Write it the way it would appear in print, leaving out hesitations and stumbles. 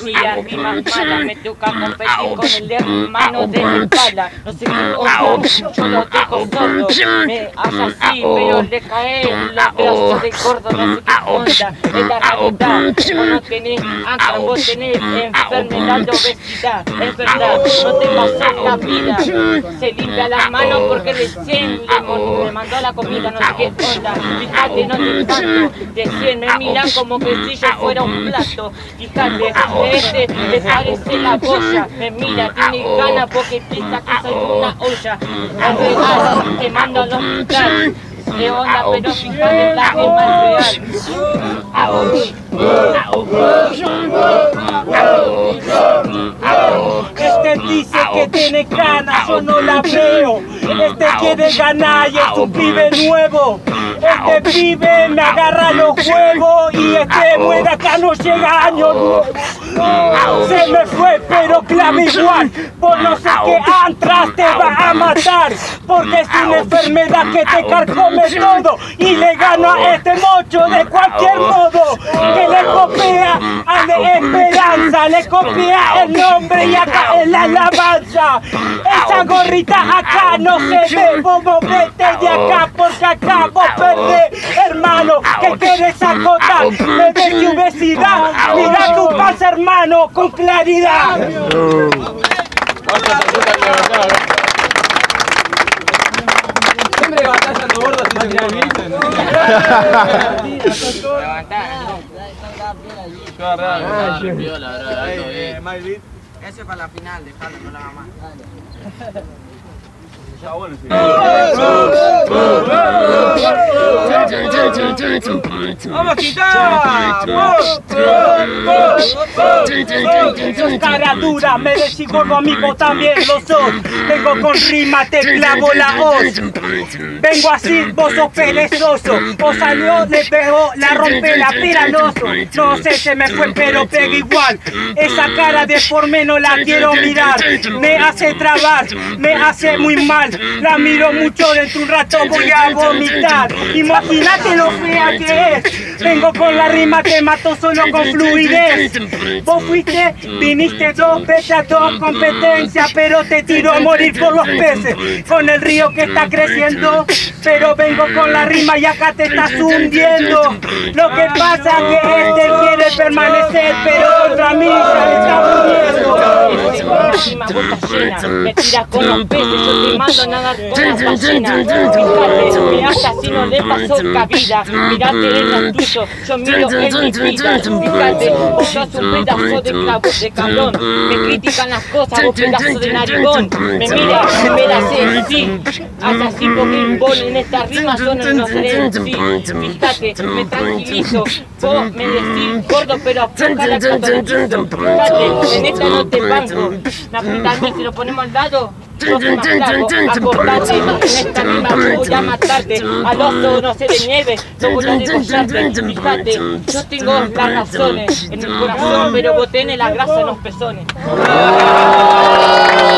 decía rimas malas, me toca competir con el hermano de mi pala. No sé qué onda, yo lo dejo sordo, me hace así, pero le cae la pedazo de gordo, no sé qué onda, es la realidad. Vos no tenés ancla, vos tenés enfermedad de obesidad, es verdad, no te pasó la vida. Se limpia las manos porque recién le mandó la comida, no sé qué onda. Fíjate, no te espanto, recién me miran como que si yo fuera un plato. Fíjate, le parece la boya, me mira, tiene ganas porque piensa que soy una olla. Al real, te mando al hospital. ¿Qué onda? Pero fíjate, la es más real. Este dice que tiene ganas, yo no la veo. Este quiere ganar y es un pibe nuevo. Este pibe me agarra los huevos y este muere acá, no llega año nuevo. Se me fue, pero clave igual. Por no sé qué antras te va a matar. Porque es una enfermedad que te carcome todo. Y le gano a este mocho de cualquier modo. Que le copia a de Esperanza, le copia el nombre y acá es la alabanza. Esa gorrita acá no se ve, vos movete de acá porque acá vos perdés. Hermano, ¿qué quieres acotar? Me ves tu obesidad, mira tu panza hermano con claridad. Siempre batallan los gordos y se convierten. Ese es para la final, dejalo, no la haga más. Está bueno, sí. ¡Vamos a quitar! Sos cara dura, me decís gordo amigo, también lo sos. Vengo con rima, te clavo la hoz. Vengo así, vos sos perezoso. Vos salió, le pegó, la rompe la piranoso. No sé, se me fue, pero pega igual. Esa cara deforme no la quiero mirar. Me hace trabar, me hace muy mal. La miro mucho, dentro de un rato voy a vomitar. Imagínate lo fea que es. Vengo con la rima, te mato solo con fluidez. Vos fuiste, viniste dos veces a dos competencias, pero te tiro a morir por los peces. Con el río que está creciendo, pero vengo con la rima y acá te estás hundiendo. Lo que pasa que este quiere permanecer, pero otra mí ya le está muriendo. Encima boca llena, me tiras con los peces, yo te mando a nadar con las ballenas. Fíjate, me hace así, no le pasó cabida. Mirate en lo tuyo, yo miro en mi vida. Fíjate, vos sos un pedazo de cabrón. Me critican las cosas, vos pedazo de narigón. Me mira, me la sé, sí. Haz así porque vos en esta rima yo no sé, sí. Fíjate, me tranquilizo. Vos me decís gordo, pero poca la catorrizo. Fíjate, en esta no te banco. También si lo ponemos al lado, yo soy más flaco. Acordate, en esta rima voy a matarte. Al oso no sé de nieve, no voy a degollarte. Fíjate, yo tengo las razones en el corazón, pero vos tenés la grasa en los pezones.